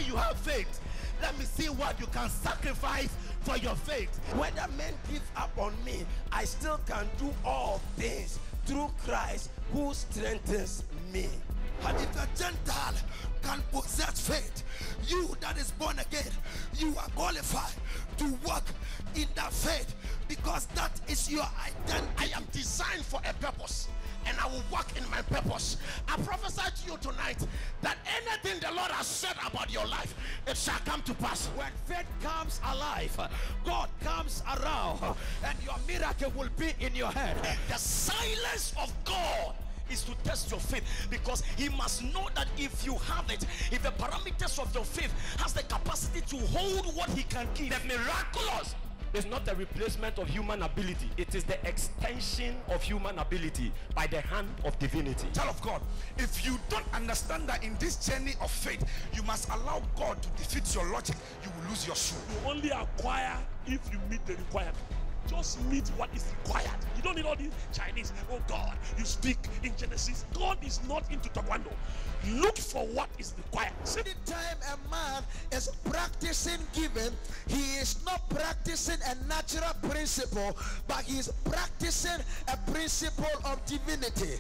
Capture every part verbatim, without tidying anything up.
you have faith, let me see what you can sacrifice for your faith. Whether men give up on me, I still can do all things through Christ who strengthens me. And if a Gentile can possess faith, you that is born again, you are qualified to walk in that faith, because that is your identity. I am designed for a purpose, and I will walk in my purpose. I prophesy to you tonight that anything the Lord has said about your life, it shall come to pass. When faith comes alive, God comes around, and your miracle will be in your hand. The silence of God is to test your faith, because he must know that if you have it, if the parameters of your faith has the capacity to hold what he can give, the miraculous is not a replacement of human ability. It is the extension of human ability by the hand of divinity. Child of God, if you don't understand that in this journey of faith, you must allow God to defeat your logic, you will lose your soul. You only acquire if you meet the requirement. Just meet what is required. You don't need all these Chinese. Oh God, you speak in Genesis. God is not into taekwondo. Look for what is required. Anytime a man is practicing giving, he is not practicing a natural principle, but he is practicing a principle of divinity.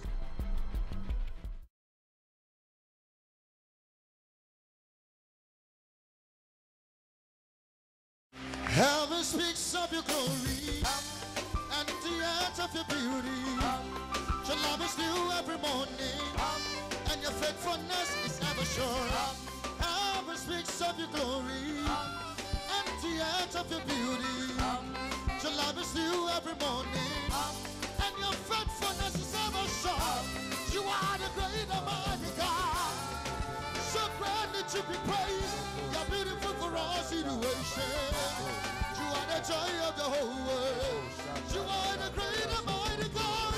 Heaven speaks of your glory, and the edge of your beauty. Your love is new every morning, and your faithfulness is ever sure. Heaven speaks of your glory, and the edge of your beauty. Your love is new every morning, and your faithfulness is ever sure. You are the great and mighty God, so greatly to be praised. You're beautiful for all situations. You are the joy of the whole world. You are the great and mighty God,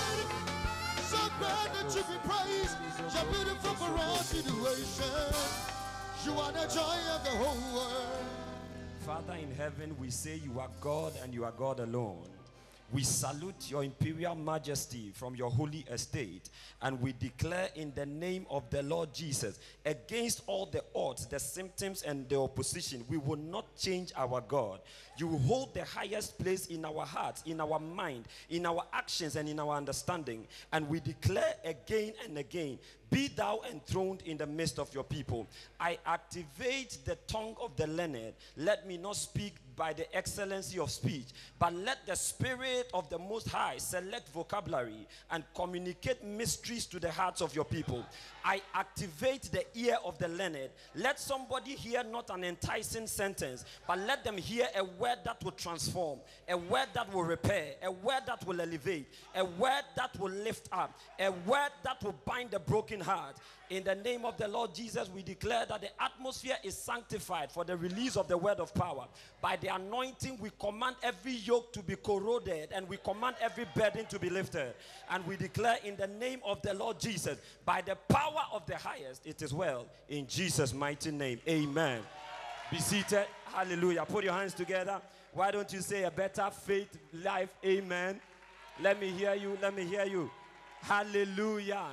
so greatly to be praised. You're beautiful for all situations. You are the joy of the whole world. Father in heaven, we say you are God and you are God alone. We salute your imperial majesty from your holy estate, and we declare in the name of the Lord Jesus, against all the odds, the symptoms, and the opposition, we will not change our God. You will hold the highest place in our hearts, in our mind, in our actions, and in our understanding. And we declare again and again, be thou enthroned in the midst of your people. I activate the tongue of the learned. Let me not speak by the excellency of speech, but let the Spirit of the Most High select vocabulary and communicate mysteries to the hearts of your people. I activate the ear of the learned. Let somebody hear not an enticing sentence, but let them hear a word that will transform, a word that will repair, a word that will elevate, a word that will lift up, a word that will bind the broken heart. In the name of the Lord Jesus, we declare that the atmosphere is sanctified for the release of the word of power. By the anointing, we command every yoke to be corroded, and we command every burden to be lifted. And we declare in the name of the Lord Jesus, by the power of the highest, it is well. In Jesus' mighty name, amen. Be seated. Hallelujah. Put your hands together. Why don't you say a better faith life? Amen. Let me hear you. Let me hear you. Hallelujah.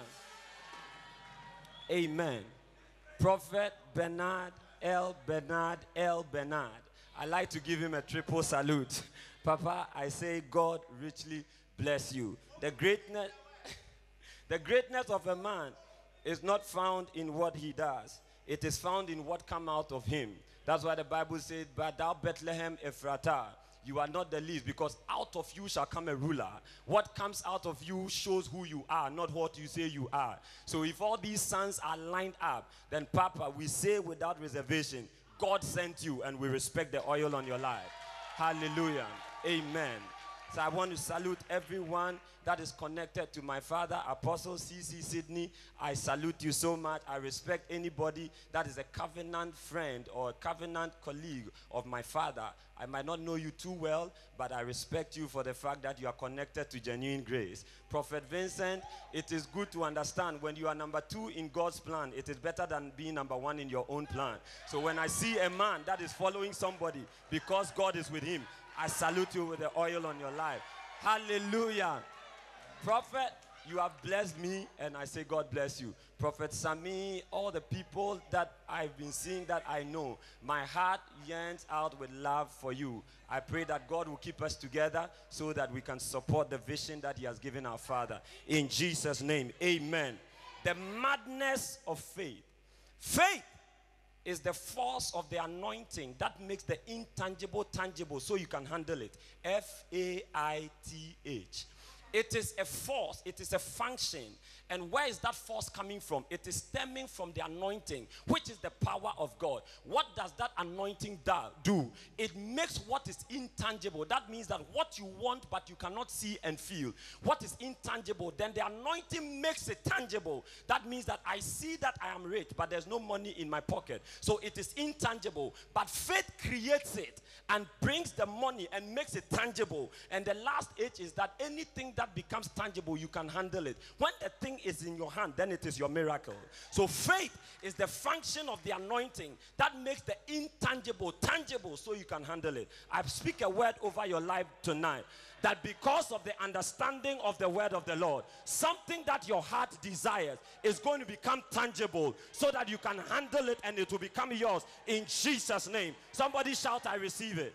Amen. Prophet Bernard L. Bernard L. Bernard. I like to give him a triple salute. Papa, I say God richly bless you. The greatness, the greatness of a man is not found in what he does. It is found in what comes out of him. That's why the Bible says, but thou Bethlehem Ephratah, you are not the least, because out of you shall come a ruler. What comes out of you shows who you are, not what you say you are. So if all these sons are lined up, then Papa, we say without reservation, God sent you, and we respect the oil on your life. Hallelujah. Amen. So I want to salute everyone that is connected to my father, Apostle C C Sydney. I salute you so much. I respect anybody that is a covenant friend or a covenant colleague of my father. I might not know you too well, but I respect you for the fact that you are connected to genuine grace. Prophet Vincent, it is good to understand when you are number two in God's plan, it is better than being number one in your own plan. So when I see a man that is following somebody because God is with him, I salute you with the oil on your life. Hallelujah. Prophet, You have blessed me, and I say God bless you. Prophet Sami, all the people that I've been seeing that I know, my heart yearns out with love for you. I pray that God will keep us together so that we can support the vision that he has given our Father. In Jesus' name, amen. The madness of faith. Faith is the force of the anointing that makes the intangible tangible so you can handle it. F A I T H. It is a force, it is a function. And where is that force coming from? It is stemming from the anointing, which is the power of God. What does that anointing do? It makes what is intangible. That means that what you want but you cannot see and feel. What is intangible? Then the anointing makes it tangible. That means that I see that I am rich, but there's no money in my pocket. So it is intangible. But faith creates it and brings the money and makes it tangible. And the last H is that anything that becomes tangible, you can handle it. When the thing is in your hand, then it is your miracle. So faith is the function of the anointing that makes the intangible tangible so you can handle it. I speak a word over your life tonight, that because of the understanding of the word of the Lord, something that your heart desires is going to become tangible so that you can handle it and it will become yours in Jesus' name. Somebody shout, I receive it.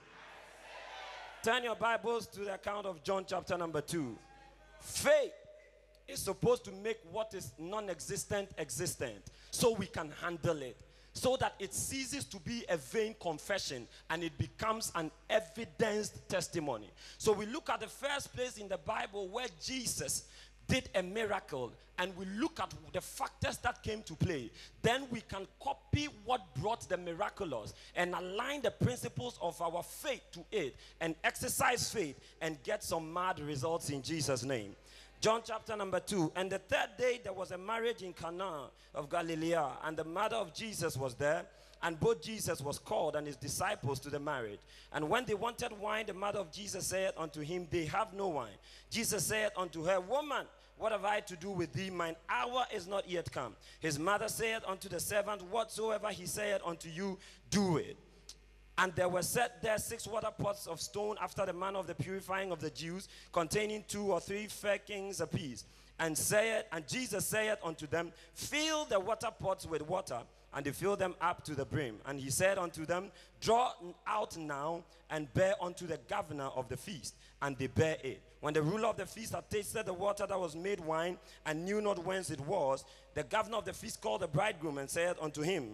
Turn your Bibles to the account of John chapter number two. Faith is supposed to make what is non-existent existent so we can handle it, so that it ceases to be a vain confession and it becomes an evidenced testimony. So we look at the first place in the Bible where Jesus did a miracle, and we look at the factors that came to play. Then we can copy what brought the miraculous and align the principles of our faith to it and exercise faith and get some mad results in Jesus' name. John chapter number two. And the third day there was a marriage in Cana of Galilee, and the mother of Jesus was there. And both Jesus was called and his disciples to the marriage. And when they wanted wine, the mother of Jesus said unto him, they have no wine. Jesus said unto her, woman, what have I to do with thee? Mine hour is not yet come. His mother said unto the servant, whatsoever he said unto you, do it. And there were set there six water pots of stone after the manner of the purifying of the Jews, containing two or three firkins apiece. And said, and Jesus said unto them, fill the water pots with water. And they filled them up to the brim. And he said unto them, draw out now and bear unto the governor of the feast. And they bear it. When the ruler of the feast had tasted the water that was made wine and knew not whence it was, the governor of the feast called the bridegroom and said unto him,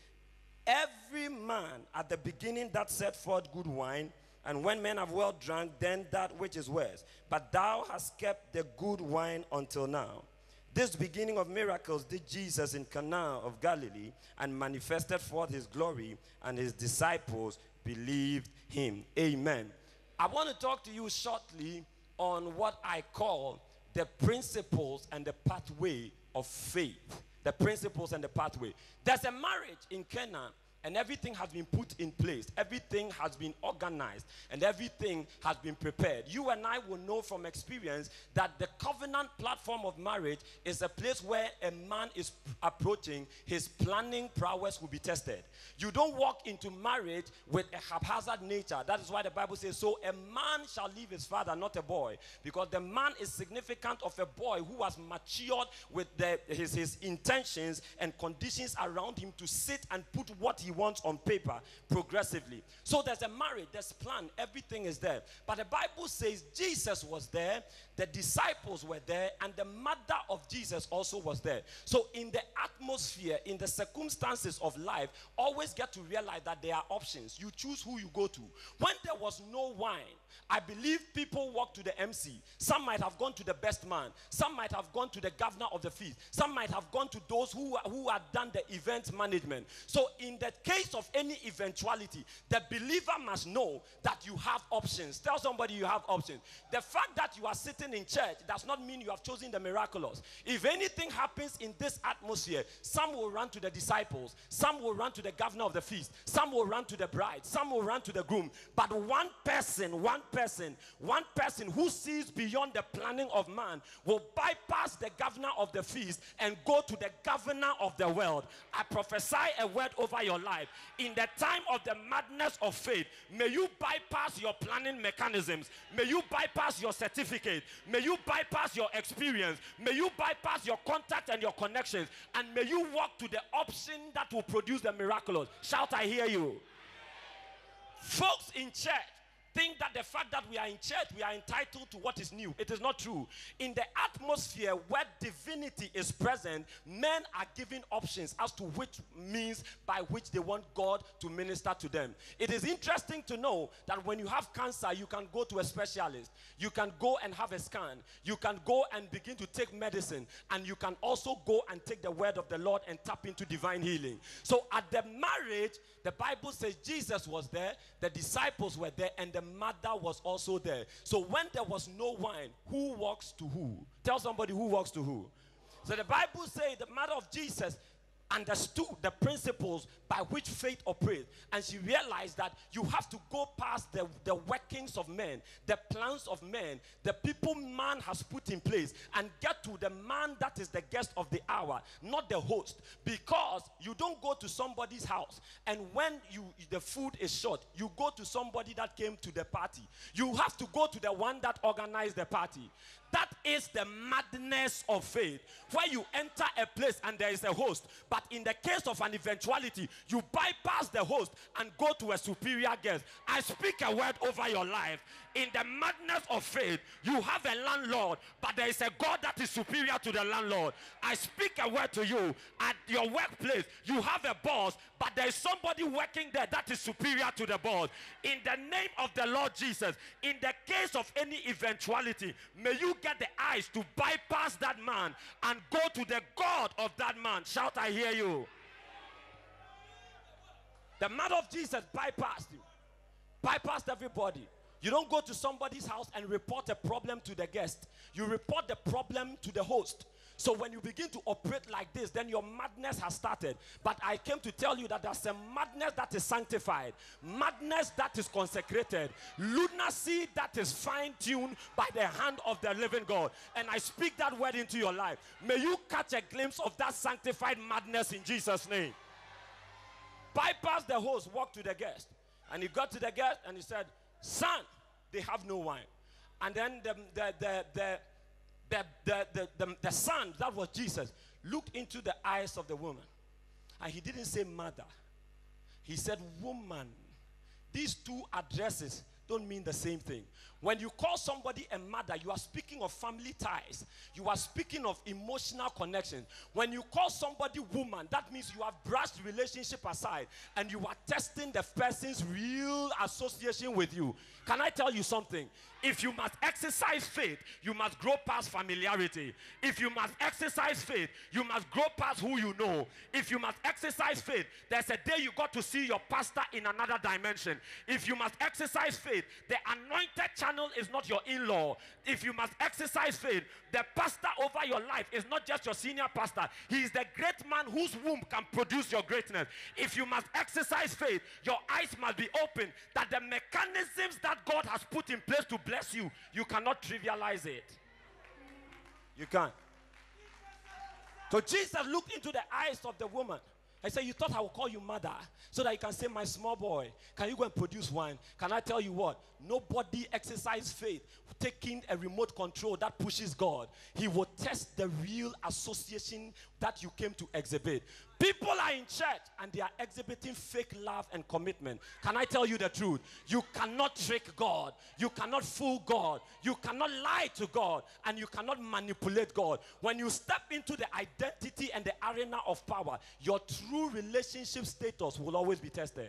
every man at the beginning that set forth good wine, and when men have well drunk, then that which is worse. But thou hast kept the good wine until now. This beginning of miracles did Jesus in Cana of Galilee, and manifested forth his glory, and his disciples believed him. Amen. I want to talk to you shortly on what I call the principles and the pathway of faith. The principles and the pathway. There's a marriage in Cana, and everything has been put in place. Everything has been organized, and everything has been prepared. You and I will know from experience that the covenant platform of marriage is a place where a man is approaching, his planning prowess will be tested. You don't walk into marriage with a haphazard nature. That is why the Bible says, so a man shall leave his father, not a boy. Because the man is significant of a boy who has matured with the, his, his intentions and conditions around him to sit and put what he wants on paper progressively. So there's a marriage, there's plan, everything is there. But the Bible says Jesus was there, the disciples were there, and the mother of Jesus also was there. So in the atmosphere, in the circumstances of life, always get to realize that there are options. You choose who you go to. When there was no wine, I believe people walked to the M C. Some might have gone to the best man. Some might have gone to the governor of the feast. Some might have gone to those who, who had done the event management. So in the case of any eventuality, the believer must know that you have options. Tell somebody you have options. The fact that you are sitting in church does not mean you have chosen the miraculous. If anything happens in this atmosphere, atmosphere, some will run to the disciples, some will run to the governor of the feast, some will run to the bride, some will run to the groom. But one person, one person, one person who sees beyond the planning of man will bypass the governor of the feast and go to the governor of the world. I prophesy a word over your life. In the time of the madness of faith, may you bypass your planning mechanisms. May you bypass your certificate. May you bypass your experience. May you bypass your contact and your connections. And may you walk to the option that will produce the miraculous. Shout, I hear you. Folks in church think that the fact that we are in church, we are entitled to what is new. It is not true. In the atmosphere where divinity is present, men are given options as to which means by which they want God to minister to them. It is interesting to know that when you have cancer, you can go to a specialist. You can go and have a scan. You can go and begin to take medicine. And you can also go and take the word of the Lord and tap into divine healing. So at the marriage, the Bible says Jesus was there, the disciples were there, and the mother was also there. So when there was no wine, who walks to who? Tell somebody who walks to who. So the Bible says the mother of Jesus understood the principles by which faith operates, and she realized that you have to go past the, the workings of men, the plans of men, the people man has put in place, and get to the man that is the guest of the hour, not the host. Because you don't go to somebody's house and when you the food is short, you go to somebody that came to the party. You have to go to the one that organized the party. That is the madness of faith, where you enter a place and there is a host, but in the case of an eventuality, you bypass the host and go to a superior guest. I speak a word over your life. In the madness of faith, you have a landlord, but there is a God that is superior to the landlord. I speak a word to you. At your workplace, you have a boss, but there is somebody working there that is superior to the boss. In the name of the Lord Jesus, in the case of any eventuality, may you get the eyes to bypass that man and go to the God of that man. Shout, I hear you. The mother of Jesus bypassed you, bypassed everybody. You don't go to somebody's house and report a problem to the guest. You report the problem to the host. So when you begin to operate like this, then your madness has started. But I came to tell you that there's a madness that is sanctified, madness that is consecrated, lunacy that is fine-tuned by the hand of the living God. And I speak that word into your life. May you catch a glimpse of that sanctified madness in Jesus' name. Bypass the host, walk to the guest. And he got to the guest and he said, son, they have no wine. And then the the the the the, the, the, the, the son, that was Jesus, looked into the eyes of the woman. And he didn't say mother. He said woman. These two addresses don't mean the same thing. When you call somebody a mother, you are speaking of family ties. You are speaking of emotional connection. When you call somebody woman, that means you have brushed relationship aside and you are testing the person's real association with you. Can I tell you something? If you must exercise faith, you must grow past familiarity. If you must exercise faith, you must grow past who you know. If you must exercise faith, there's a day you got to see your pastor in another dimension. If you must exercise faith, the anointed channel is not your in-law. If you must exercise faith, the pastor over your life is not just your senior pastor. He is the great man whose womb can produce your greatness. If you must exercise faith, your eyes must be open that the mechanisms that God has put in place to bless you, you cannot trivialize it. You can't. So Jesus looked into the eyes of the woman. I said, you thought I would call you mother so that you can say, my small boy, can you go and produce wine? Can I tell you what? Nobody exercise faith taking a remote control that pushes God. He will test the real association that you came to exhibit. People are in church and they are exhibiting fake love and commitment. Can I tell you the truth? You cannot trick God. You cannot fool God. You cannot lie to God. And you cannot manipulate God. When you step into the identity and the arena of power, your true relationship status will always be tested.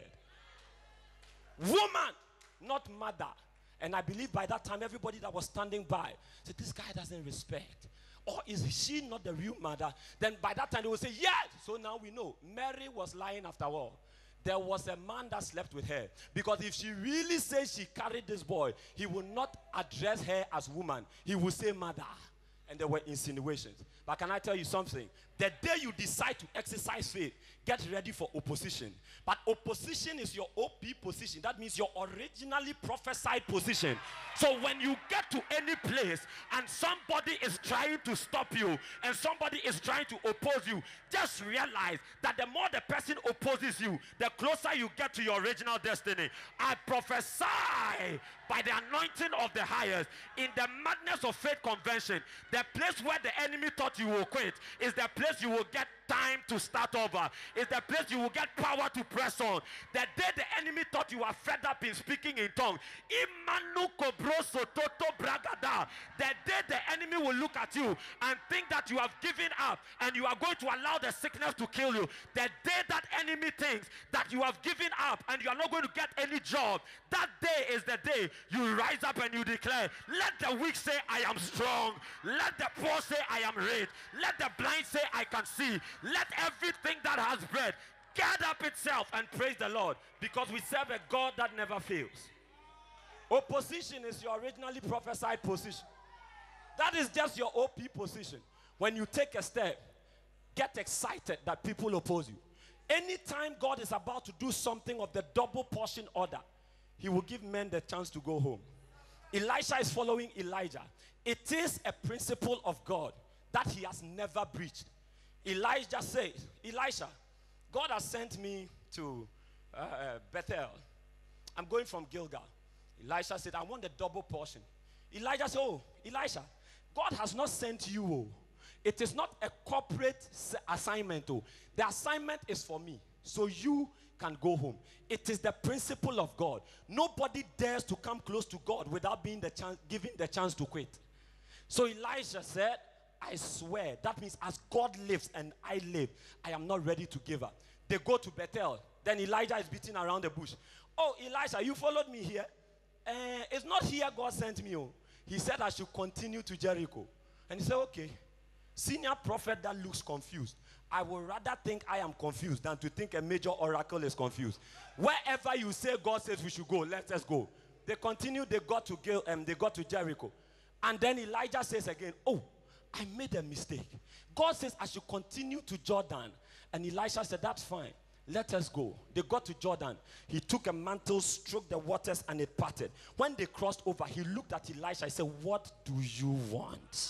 Woman, not mother. And I believe by that time, everybody that was standing by said, this guy doesn't respect. Or is she not the real mother? Then by that time, they will say, yes. So now we know. Mary was lying after all. There was a man that slept with her. Because if she really says she carried this boy, he will not address her as woman. He will say mother. and there were insinuations. But can I tell you something? The day you decide to exercise faith, get ready for opposition. But opposition is your O P position. That means your originally prophesied position. So when you get to any place and somebody is trying to stop you and somebody is trying to oppose you, just realize that the more the person opposes you, the closer you get to your original destiny. I prophesy by the anointing of the highest in the madness of faith convention, the place where the enemy thought you will quit is the place you will get time to start over. Is the place you will get power to press on. The day the enemy thought you were fed up in speaking in tongues, Imanu Kobroso Toto Bragada, the day the enemy will look at you and think that you have given up and you are going to allow the sickness to kill you, the day that enemy thinks that you have given up and you are not going to get any job, that day is the day you rise up and you declare, let the weak say I am strong, let the poor say I am rich, let the blind say I can see, let everything that has breath gather up itself and praise the Lord, because we serve a God that never fails. Opposition is your originally prophesied position. That is just your O P position. When you take a step, get excited that people oppose you. Anytime God is about to do something of the double portion order, he will give men the chance to go home. Elisha is following Elijah. It is a principle of God that he has never breached. Elijah says, Elisha, God has sent me to uh, Bethel. I'm going from Gilgal. Elisha said, I want the double portion. Elijah said, oh, Elisha, God has not sent you. Oh. It is not a corporate assignment. Oh. The assignment is for me, so you can go home. It is the principle of God. Nobody dares to come close to God without being the chance, given the chance to quit. So Elijah said, I swear, that means as God lives and I live, I am not ready to give up. They go to Bethel. Then Elijah is beating around the bush. Oh, Elisha, you followed me here. Uh, it's not here God sent me. Oh. He said I should continue to Jericho. And he said, okay. Senior prophet that looks confused. I would rather think I am confused than to think a major oracle is confused. Wherever you say God says we should go, let us go. They continued, they got to Gil, um, they got to Jericho. And then Elijah says again, oh, I made a mistake. God says I should continue to Jordan. And Elisha said, that's fine. Let us go. They got to Jordan. He took a mantle, stroked the waters, and it parted. When they crossed over, he looked at Elisha and said, what do you want?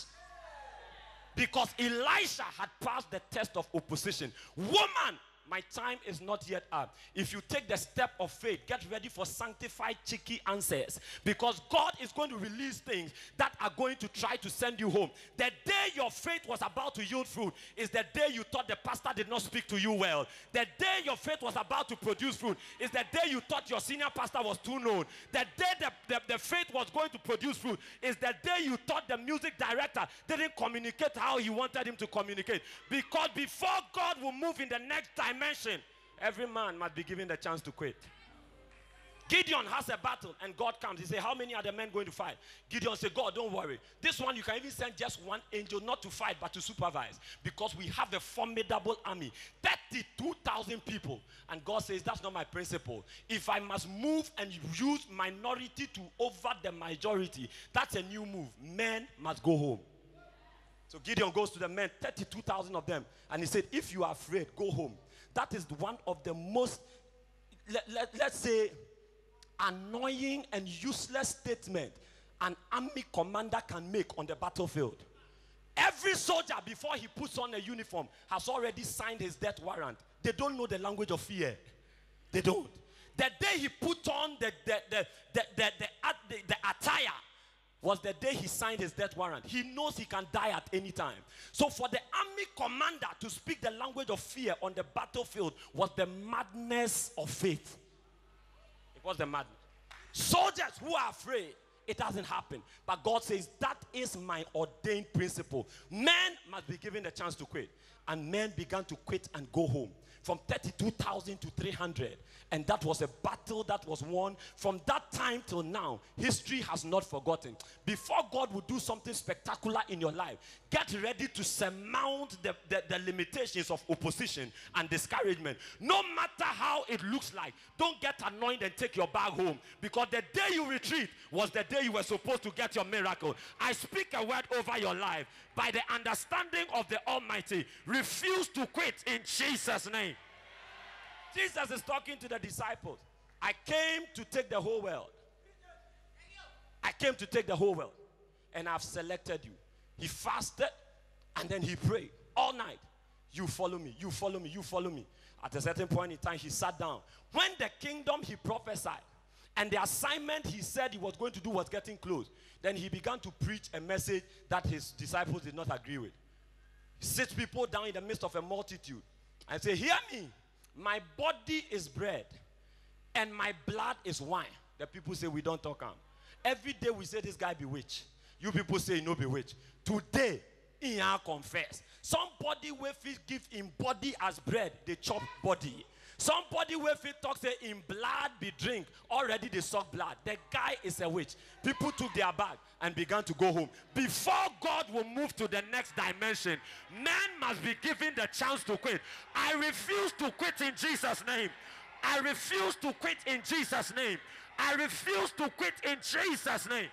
Because Elisha had passed the test of opposition. Woman, my time is not yet up. If you take the step of faith, get ready for sanctified cheeky answers. Because God is going to release things that are going to try to send you home. The day your faith was about to yield fruit is the day you thought the pastor did not speak to you well. The day your faith was about to produce fruit is the day you thought your senior pastor was too known. The day the, the, the faith was going to produce fruit is the day you thought the music director didn't communicate how he wanted him to communicate. Because before God will move in the next time, mention, every man must be given the chance to quit. Gideon has a battle and God comes. He says, how many are the men going to fight? Gideon said, God, don't worry. This one you can even send just one angel, not to fight but to supervise, because we have a formidable army, thirty-two thousand people. And God says, that's not my principle. If I must move and use minority to over the majority, that's a new move. Men must go home. So Gideon goes to the men, thirty-two thousand of them, and he said, if you are afraid, go home. That is one of the most, let, let, let's say, annoying and useless statement an army commander can make on the battlefield. Every soldier, before he puts on a uniform, has already signed his death warrant. They don't know the language of fear. They don't. The day he put on the, the, the, the, the, the, the, the attire was the day he signed his death warrant. He knows he can die at any time. So for the army commander to speak the language of fear on the battlefield was the madness of faith. It was the madness. Soldiers who are afraid, it doesn't happen. But God says, that is my ordained principle. Men must be given the chance to quit. And men began to quit and go home. from thirty-two thousand to three hundred. And that was a battle that was won. From that time till now, history has not forgotten. Before God will do something spectacular in your life, get ready to surmount the, the, the limitations of opposition and discouragement. No matter how it looks like, don't get annoyed and take your bag home, because the day you retreat was the day you were supposed to get your miracle. I speak a word over your life. By the understanding of the Almighty, refuse to quit in Jesus' name. Jesus is talking to the disciples. I came to take the whole world. I came to take the whole world. And I've selected you. He fasted and then he prayed all night. You follow me, you follow me, you follow me. At a certain point in time, he sat down. When the kingdom he prophesied and the assignment he said he was going to do was getting close, then he began to preach a message that his disciples did not agree with. He sits people down in the midst of a multitude and say, hear me. My body is bread and my blood is wine. The people say we don't talk am. Every day we say this guy bewitched. You people say no bewitched. Today, he a confess. Somebody will give him body as bread, they chop body. Somebody will talk say in blood be drink. Already they suck blood. The guy is a witch. People took their bag and began to go home. Before God will move to the next dimension, man must be given the chance to quit. I refuse to quit in Jesus' name. I refuse to quit in Jesus' name. I refuse to quit in Jesus' name.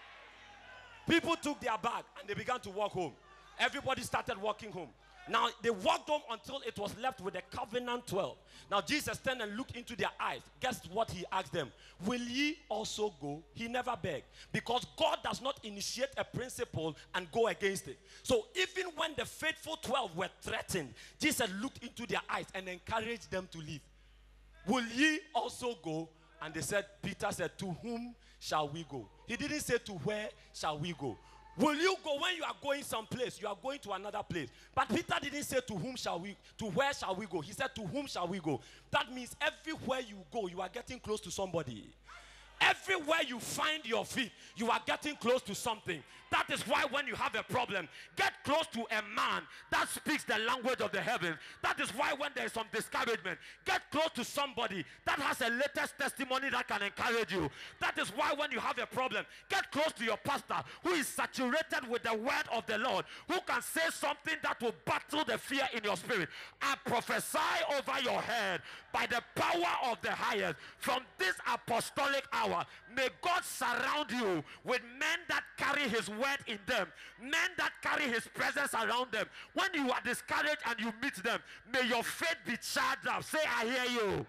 People took their bag and they began to walk home. Everybody started walking home. Now, they walked home until it was left with the covenant twelve. Now, Jesus turned and looked into their eyes. Guess what he asked them? Will ye also go? He never begged. Because God does not initiate a principle and go against it. So, even when the faithful twelve were threatened, Jesus looked into their eyes and encouraged them to leave. Will ye also go? And they said, Peter said, to whom shall we go? He didn't say to where shall we go. Will you go when you are going someplace? You are going to another place. But Peter didn't say to whom shall we, to where shall we go? He said to whom shall we go? That means everywhere you go, you are getting close to somebody. Everywhere you find your feet, you are getting close to something. That is why when you have a problem, get close to a man that speaks the language of the heavens. That is why when there is some discouragement, get close to somebody that has a latest testimony that can encourage you. That is why when you have a problem, get close to your pastor who is saturated with the word of the Lord, who can say something that will battle the fear in your spirit. I prophesy over your head by the power of the highest from this apostolic hour. May God surround you with men that carry his word in them, men that carry his presence around them. When you are discouraged and you meet them, may your faith be charged up. Say, I hear you.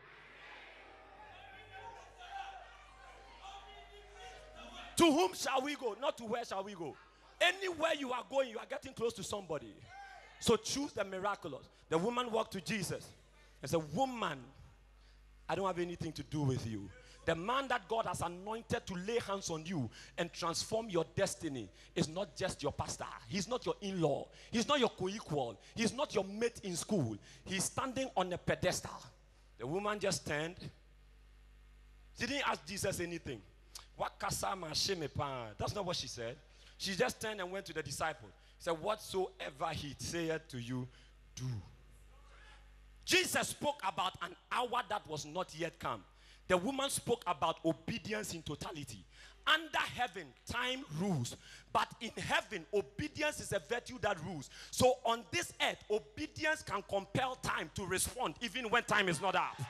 To whom shall we go? Not to where shall we go. Anywhere you are going, you are getting close to somebody. So choose the miraculous. The woman walked to Jesus and said, woman, I don't have anything to do with you. The man that God has anointed to lay hands on you and transform your destiny is not just your pastor. He's not your in-law. He's not your co-equal. He's not your mate in school. He's standing on a pedestal. The woman just turned. She didn't ask Jesus anything. That's not what she said. She just turned and went to the disciples. She said, whatsoever he saith to you, do. Jesus spoke about an hour that was not yet come. The woman spoke about obedience in totality. Under heaven, time rules. But in heaven, obedience is a virtue that rules. So on this earth, obedience can compel time to respond even when time is not up.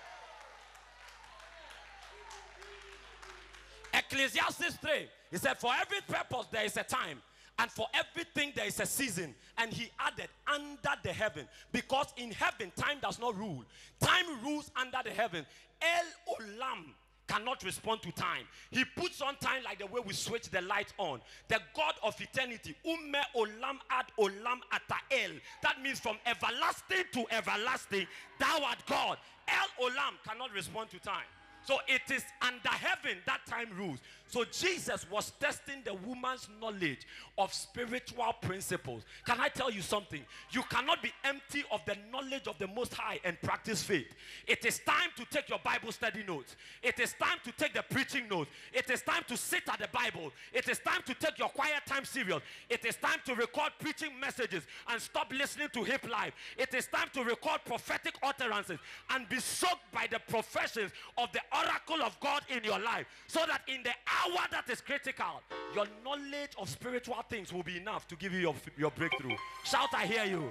Ecclesiastes three, he said, for every purpose there is a time, and for everything there is a season. And he added, under the heaven. Because in heaven, time does not rule. Time rules under the heaven. El Olam cannot respond to time. He puts on time like the way we switch the light on. The God of eternity. Umme Olam ad Olam atael. That means from everlasting to everlasting, thou art God. El Olam cannot respond to time. So it is under heaven that time rules. So Jesus was testing the woman's knowledge of spiritual principles. Can I tell you something? You cannot be empty of the knowledge of the Most High and practice faith. It is time to take your Bible study notes. It is time to take the preaching notes. It is time to sit at the Bible. It is time to take your quiet time serious. It is time to record preaching messages and stop listening to hip life. It is time to record prophetic utterances and be soaked by the professions of the oracle of God in your life, so that in the hour that is critical, your knowledge of spiritual things will be enough to give you your, your breakthrough. Shout, I hear you.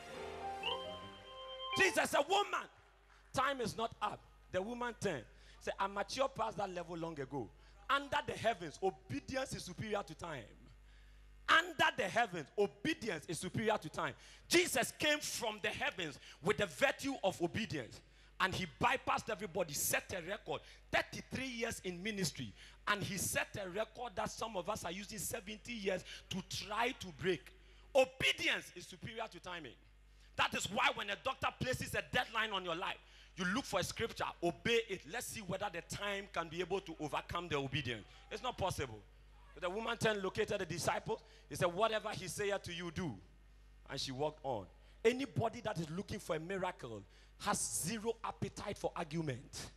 Jesus, a woman, time is not up. The woman turned. Say, I matured past that level long ago. Under the heavens, obedience is superior to time. Under the heavens, obedience is superior to time. Jesus came from the heavens with the virtue of obedience. And he bypassed everybody, set a record, thirty-three years in ministry. And he set a record that some of us are using seventy years to try to break. Obedience is superior to timing. That is why when a doctor places a deadline on your life, you look for a scripture, obey it. Let's see whether the time can be able to overcome the obedience. It's not possible. But the woman turned, located the disciples. He said, whatever he saith to you, do. And she walked on. Anybody that is looking for a miracle has zero appetite for argument.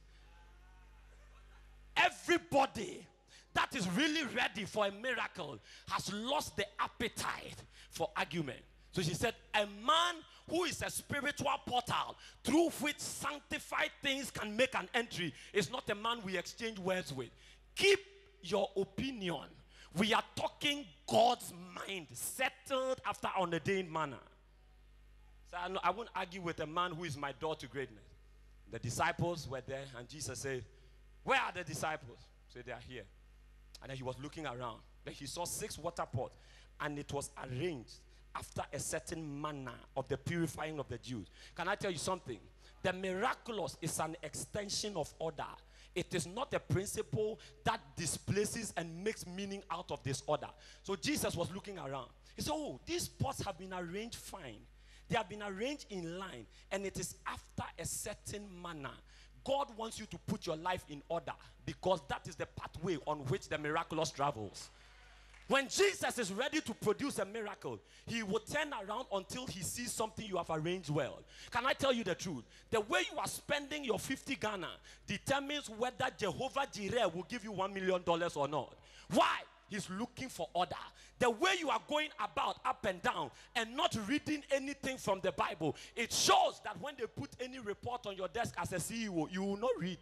Everybody that is really ready for a miracle has lost the appetite for argument. So she said, a man who is a spiritual portal through which sanctified things can make an entry is not a man we exchange words with. Keep your opinion. We are talking God's mind, settled after ordained manner. So I, know, I won't argue with a man who is my door to greatness. The disciples were there, and Jesus said, where are the disciples? So they are here. And then he was looking around. Then he saw six water pots, and it was arranged after a certain manner of the purifying of the Jews. Can I tell you something? The miraculous is an extension of order. It is not a principle that displaces and makes meaning out of disorder. So Jesus was looking around. He said, oh, these pots have been arranged fine. They have been arranged in line, and it is after a certain manner. God wants you to put your life in order, because that is the pathway on which the miraculous travels. When Jesus is ready to produce a miracle, he will turn around until he sees something you have arranged well. Can I tell you the truth? The way you are spending your fifty Ghana determines whether Jehovah Jireh will give you one million dollars or not. Why? He's looking for order. The way you are going about up and down and not reading anything from the Bible, it shows that when they put any report on your desk as a C E O, you will not read.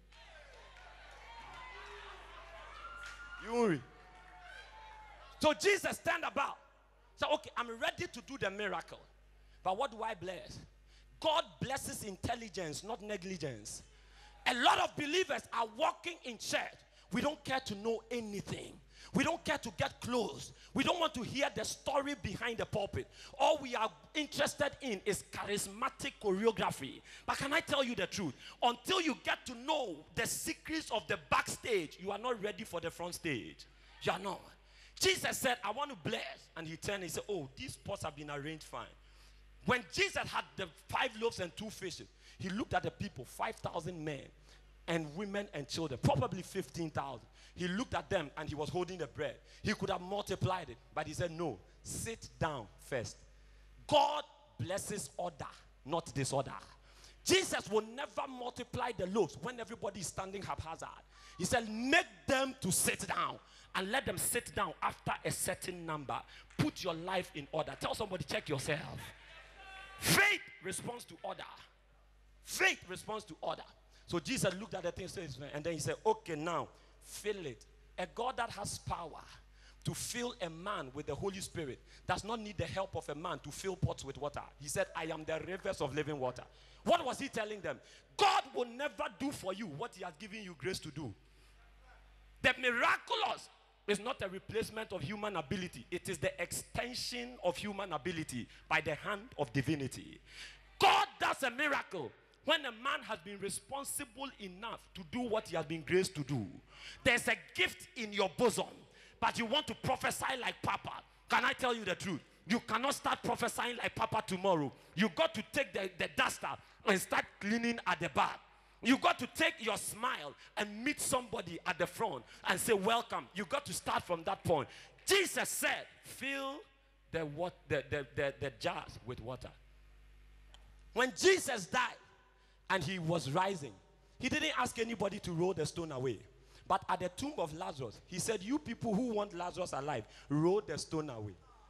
You will read. So Jesus stand about. So, okay, I'm ready to do the miracle. But what do I bless? God blesses intelligence, not negligence. A lot of believers are walking in church. We don't care to know anything. We don't care to get close. We don't want to hear the story behind the pulpit. All we are interested in is charismatic choreography. But can I tell you the truth? Until you get to know the secrets of the backstage, you are not ready for the front stage. You are not. Jesus said, I want to bless. And he turned and he said, oh, these pots have been arranged fine. When Jesus had the five loaves and two fishes, he looked at the people, five thousand men and women and children, probably fifteen thousand. He looked at them and he was holding the bread. He could have multiplied it, but he said, no, sit down first. God blesses order, not disorder. Jesus will never multiply the loaves when everybody is standing haphazard. He said, make them to sit down and let them sit down after a certain number. Put your life in order. Tell somebody, check yourself. Faith responds to order. Faith responds to order. So Jesus looked at the thing and then he said, okay, now fill it. A God that has power to fill a man with the Holy Spirit does not need the help of a man to fill pots with water. He said, I am the rivers of living water. What was he telling them? God will never do for you what he has given you grace to do. The miraculous is not a replacement of human ability. It is the extension of human ability by the hand of divinity. God does a miracle when a man has been responsible enough to do what he has been graced to do. There's a gift in your bosom, but you want to prophesy like Papa. Can I tell you the truth? You cannot start prophesying like Papa tomorrow. You got to take the, the duster and start cleaning at the back. You got to take your smile and meet somebody at the front and say, welcome. You got to start from that point. Jesus said, fill the, what, the, the, the, the jars with water. When Jesus died and he was rising, he didn't ask anybody to roll the stone away. But at the tomb of Lazarus, he said, you people who want Lazarus alive, roll the stone away.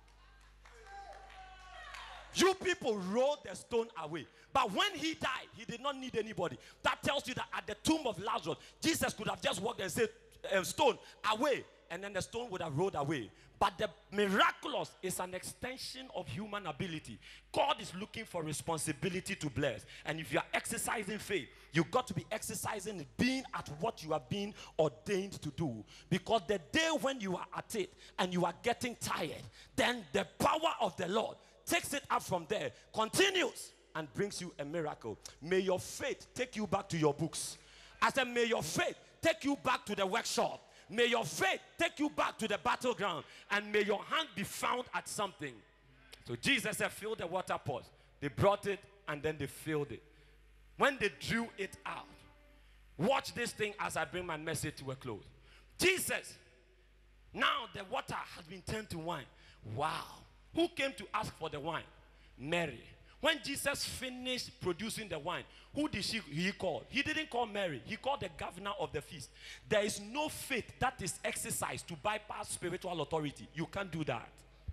You people rolled the stone away. But when he died, he did not need anybody. That tells you that at the tomb of Lazarus, Jesus could have just walked and said, uh, stone away. And then the stone would have rolled away. But the miraculous is an extension of human ability. God is looking for responsibility to bless. And if you are exercising faith, you've got to be exercising being at what you are being ordained to do. Because the day when you are at it and you are getting tired, then the power of the Lord takes it up from there, continues, and brings you a miracle. May your faith take you back to your books. I said, may your faith take you back to the workshop. May your faith take you back to the battleground. And may your hand be found at something. So Jesus said, fill the water pot. They brought it and then they filled it. When they drew it out, watch this thing as I bring my message to a close. Jesus, now the water has been turned to wine. Wow. Who came to ask for the wine? Mary. When Jesus finished producing the wine, who did she, he call? He didn't call Mary. He called the governor of the feast. There is no faith that is exercised to bypass spiritual authority. You can't do that.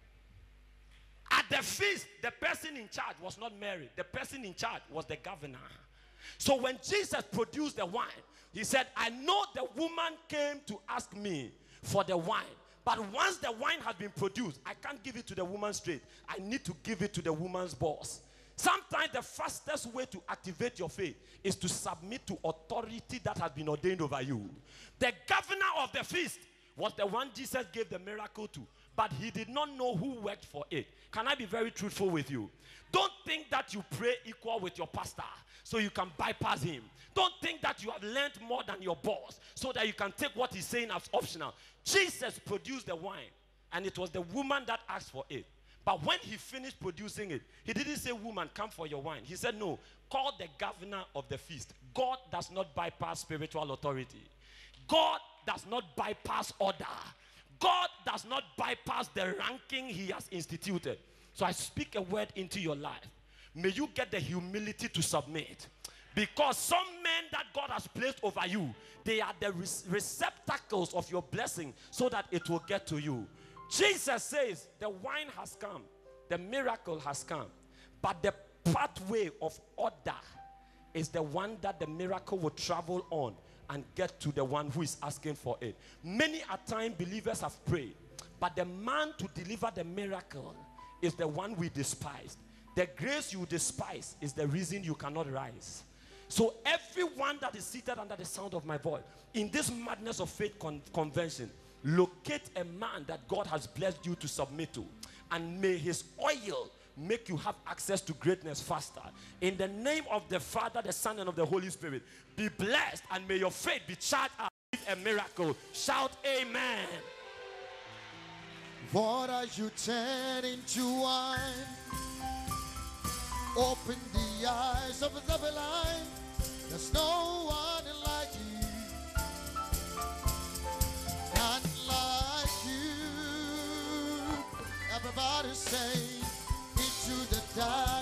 At the feast, the person in charge was not Mary. The person in charge was the governor. So when Jesus produced the wine, he said, I know the woman came to ask me for the wine. But once the wine has been produced, I can't give it to the woman straight. I need to give it to the woman's boss. Sometimes the fastest way to activate your faith is to submit to authority that has been ordained over you. The governor of the feast was the one Jesus gave the miracle to, but he did not know who worked for it. Can I be very truthful with you? Don't think that you pray equal with your pastor so you can bypass him. Don't think that you have learned more than your boss so that you can take what he's saying as optional. Jesus produced the wine, and it was the woman that asked for it. But when he finished producing it, he didn't say, woman, come for your wine. He said, no, call the governor of the feast. God does not bypass spiritual authority. God does not bypass order. God does not bypass the ranking he has instituted. So I speak a word into your life. May you get the humility to submit. Because some men that God has placed over you, they are the receptacles of your blessing so that it will get to you. Jesus says the wine has come, the miracle has come, but the pathway of order is the one that the miracle will travel on and get to the one who is asking for it. Many a time believers have prayed, but the man to deliver the miracle is the one we despise. The grace you despise is the reason you cannot rise. So everyone that is seated under the sound of my voice, in this madness of faith con convention, locate a man that God has blessed you to submit to, and may his oil make you have access to greatness faster. In the name of the Father, the Son, and of the Holy Spirit, be blessed, and may your faith be charged up with a miracle. Shout amen. Water you turn into wine. Open the eyes of the blind. There's no one like you. Not like you. Everybody say, into the dark.